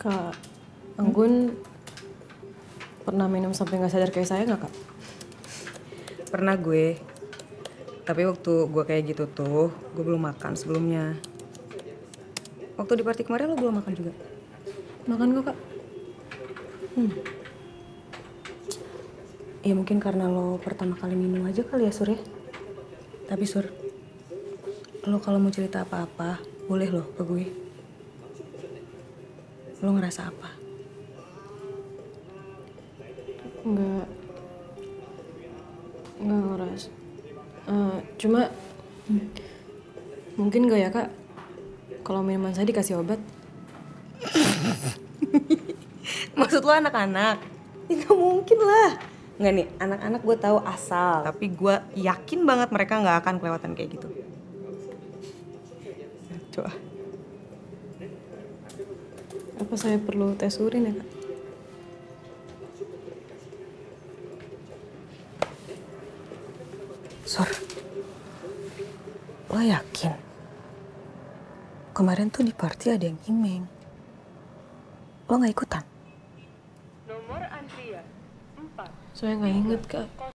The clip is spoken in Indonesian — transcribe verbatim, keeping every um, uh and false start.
Kak Anggun pernah minum sampai nggak sadar kayak saya nggak, Kak? Pernah gue. Tapi waktu gue kayak gitu tuh, gue belum makan sebelumnya. Waktu di party kemarin lo belum makan juga? Makan kok, Kak. Hmm. Ya mungkin karena lo pertama kali minum aja kali ya, Sur ya. Tapi Sur, lo kalau mau cerita apa-apa, boleh loh ke gue. Lo ngerasa apa? Nggak, nggak ngeras. Uh, cuma hmm, mungkin nggak ya, Kak? Kalau minuman saya dikasih obat. Maksud lo anak-anak? Ya gak mungkin lah. Nggak nih, anak-anak gue tahu asal. Tapi gue yakin banget mereka nggak akan kelewatan kayak gitu. Coba. Apa saya perlu tes urin ya, Kak? Sur, lo yakin? Kemarin tuh di party ada yang imeng. Lo nggak ikutan? Saya nggak inget, Kak.